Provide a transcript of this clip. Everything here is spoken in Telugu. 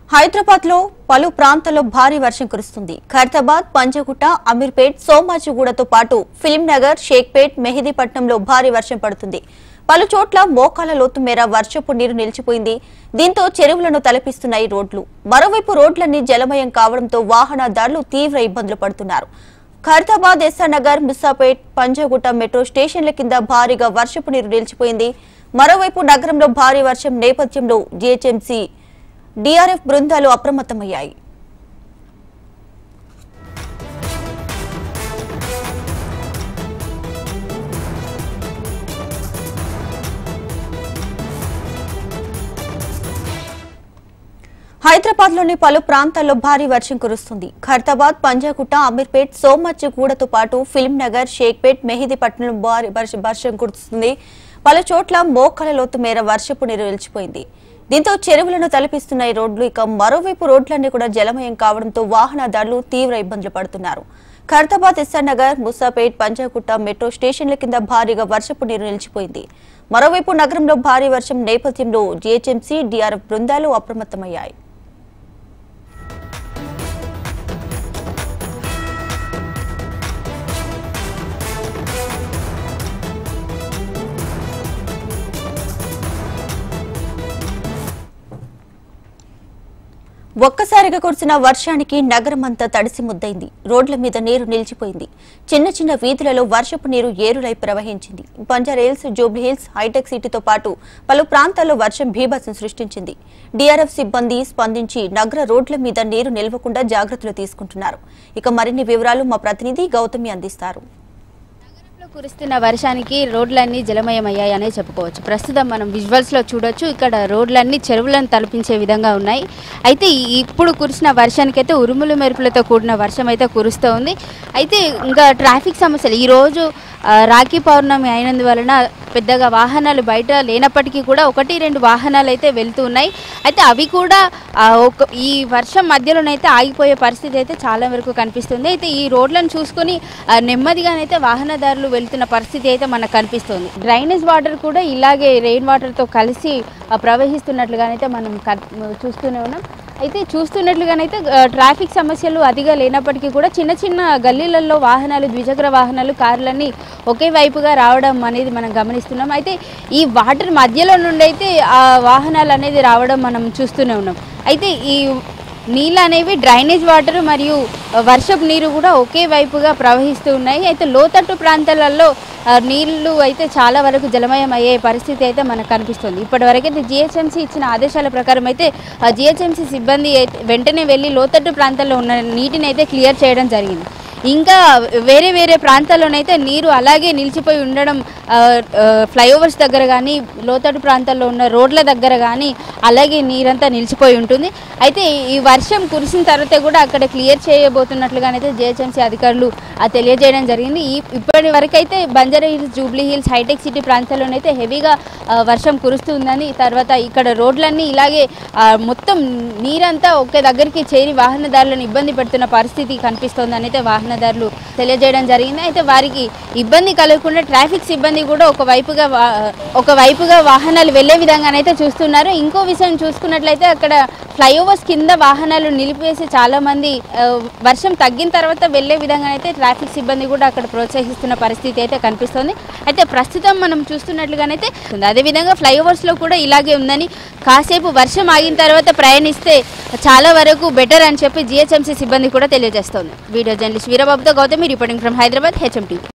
హైదరాబాద్ లో పలు ప్రాంతాల్లో భారీ వర్షం కురుస్తుంది. ఖైరతాబాద్, పంజగుట్ట, అమీర్పేట్, సోమాజిగూడతో పాటు ఫిలింనగర్, షేక్పేట్, మెహదీపట్నంలో భారీ వర్షం పడుతుంది. పలు చోట్ల మోకాల లోతు మేర వర్షపు నీరు నిలిచిపోయింది. దీంతో చెరువులను తలపిస్తున్నాయి రోడ్లు. మరోవైపు రోడ్లన్నీ జలమయం కావడంతో వాహనదారులు తీవ్ర ఇబ్బందులు పడుతున్నారు. ఖైరతాబాద్, ఎస్ఆర్ నగర్, ముసాపేట్, పంజగుట్ట మెట్రో స్టేషన్ల కింద భారీగా వర్షపు నీరు నిలిచిపోయింది. మరోవైపు నగరంలో భారీ వర్షం నేపథ్యంలో జీహెచ్ఎంసీ డిఆర్ఎఫ్ బృందాలు అప్రమత్తమయ్యాయి. హైదరాబాద్ లోని పలు ప్రాంతాల్లో భారీ వర్షం కురుస్తుంది. ఖైరతాబాద్, పంజాగుట్ట, అమీర్పేట్, సోమాజిగూడతో పాటు ఫిలింనగర్, షేక్పేట్, మెహదీపట్నంలో భారీ వర్షం కురుస్తుంది. పలు చోట్ల మోకాల లోతు మేర వర్షపు నీరు నిలిచిపోయింది. దీంతో చెరువులను తలపిస్తున్నాయి రోడ్లు. ఇక మరోవైపు రోడ్లన్నీ కూడా జలమయం కావడంతో వాహనదారులు తీవ్ర ఇబ్బందులు పడుతున్నారు. ఖైరతాబాద్, ఎస్ఆర్ నగర్, ముసాపేట్, పంజాగుట్ట మెట్రో స్టేషన్ల కింద భారీగా వర్షపు నీరు నిలిచిపోయింది. మరోవైపు నగరంలో భారీ వర్షం నేపథ్యంలో జీహెచ్ఎంసీ డిఆర్ఎఫ్ బృందాలు అప్రమత్తమయ్యాయి. ఒక్కసారిగా కురిసిన వర్షానికి నగరమంతా తడిసి ముద్దైంది. రోడ్ల మీద నీరు నిలిచిపోయింది. చిన్న చిన్న వీధులలో వర్షపు నీరు ఏరులై ప్రవహించింది. బంజారాహిల్స్, జూబ్లీహిల్స్, హైటెక్ సిటీతో పాటు పలు ప్రాంతాల్లో వర్షం బీభత్సం సృష్టించింది. డిఆర్ఎఫ్ సిబ్బంది స్పందించి నగర రోడ్ల మీద నీరు నిలవకుండా జాగ్రత్తలు తీసుకుంటున్నారు. ఇక మరిన్ని వివరాలు మా ప్రతినిధి గౌతమి అందిస్తారు. కురుస్తున్న వర్షానికి రోడ్లన్నీ జలమయమయ్యాయనే చెప్పుకోవచ్చు. ప్రస్తుతం మనం విజువల్స్లో చూడొచ్చు. ఇక్కడ రోడ్లన్నీ చెరువులను తలపించే విధంగా ఉన్నాయి. అయితే ఇప్పుడు కురిసిన వర్షానికి అయితే ఉరుములు మెరుపులతో కూడిన వర్షం అయితే కురుస్తూ ఉంది. అయితే ఇంకా ట్రాఫిక్ సమస్యలు ఈరోజు రాఖీ పౌర్ణమి అయినందువలన పెద్దగా వాహనాలు బయట లేనప్పటికీ కూడా 1-2 వాహనాలు అయితే వెళ్తూ ఉన్నాయి. అయితే అవి కూడా ఈ వర్షం మధ్యలోనైతే ఆగిపోయే పరిస్థితి అయితే చాలా వరకు కనిపిస్తుంది. అయితే ఈ రోడ్లను చూసుకొని నెమ్మదిగానైతే వాహనదారులు వెళ్తున్న పరిస్థితి అయితే మనకు కనిపిస్తుంది. డ్రైనేజ్ వాటర్ కూడా ఇలాగే రెయిన్ వాటర్తో కలిసి ప్రవహిస్తున్నట్లుగానైతే మనం చూస్తూనే ఉన్నాం. అయితే చూస్తున్నట్లుగానైతే ట్రాఫిక్ సమస్యలు అదిగా లేనప్పటికీ కూడా చిన్న చిన్న గల్లీలలో వాహనాలు, ద్విచక్ర వాహనాలు, కార్లన్నీ ఒకే వైపుగా రావడం అనేది మనం గమనిస్తున్నాం. అయితే ఈ వాటర్ మధ్యలో నుండి అయితే ఆ వాహనాలు అనేది రావడం మనం చూస్తూనే ఉన్నాం. అయితే ఈ నీళ్ళు అనేవి డ్రైనేజ్ వాటర్ మరియు వర్షపు నీరు కూడా ఒకే వైపుగా ప్రవహిస్తూ ఉన్నాయి. అయితే లోతట్టు ప్రాంతాలలో నీళ్లు అయితే చాలా వరకు జలమయం అయ్యే పరిస్థితి అయితే మనకు కనిపిస్తుంది. ఇప్పటివరకైతే జీహెచ్ఎంసీ ఇచ్చిన ఆదేశాల ప్రకారం అయితే జీహెచ్ఎంసీ సిబ్బంది వెంటనే వెళ్ళి లోతట్టు ప్రాంతాల్లో ఉన్న నీటిని అయితే క్లియర్ చేయడం జరిగింది. ఇంకా వేరే వేరే ప్రాంతాల్లోనైతే నీరు అలాగే నిలిచిపోయి ఉండడం, ఫ్లైఓవర్స్ దగ్గర కానీ లోతట్టు ప్రాంతాల్లో ఉన్న రోడ్ల దగ్గర కానీ అలాగే నీరంతా నిలిచిపోయి ఉంటుంది. అయితే ఈ వర్షం కురిసిన తర్వాత కూడా అక్కడ క్లియర్ చేయబోతున్నట్లుగానైతే జీహెచ్ఎంసీ అధికారులు తెలియజేయడం జరిగింది. ఇప్పటి వరకైతే బంజారాహిల్స్, జూబ్లీహిల్స్, హైటెక్ సిటీ ప్రాంతాల్లోనైతే హెవీగా వర్షం కురుస్తుందని, తర్వాత ఇక్కడ రోడ్లన్నీ ఇలాగే మొత్తం నీరంతా ఒకే దగ్గరికి చేరి వాహనదారులను ఇబ్బంది పెడుతున్న పరిస్థితి కనిపిస్తోందని అయితే వాహనదారులు తెలియజేయడం జరిగింది. అయితే వారికి ఇబ్బంది కలగకుండా ట్రాఫిక్ సిబ్బంది కూడా ఒకవైపుగా వాహనాలు వెళ్లే విధంగానైతే చూస్తున్నారు. ఇంకో విషయం చూసుకున్నట్లయితే అక్కడ ఫ్లైఓవర్స్ కింద వాహనాలు నిలిపేసి చాలా మంది వర్షం తగ్గిన తర్వాత వెళ్లే విధంగానైతే ట్రాఫిక్ సిబ్బంది కూడా అక్కడ ప్రోత్సహిస్తున్న పరిస్థితి అయితే కనిపిస్తోంది. అయితే ప్రస్తుతం మనం చూస్తున్నట్లుగానైతే అదేవిధంగా ఫ్లైఓవర్స్లో కూడా ఇలాగే ఉందని, కాసేపు వర్షం ఆగిన తర్వాత ప్రయాణిస్తే చాలా వరకు బెటర్ అని చెప్పి జీహెచ్ఎంసీ సిబ్బంది కూడా తెలియజేస్తోంది. వీడియో జర్నలిస్ట్ వీరబాబుతో Gautami, reporting from Hyderabad, HM TV.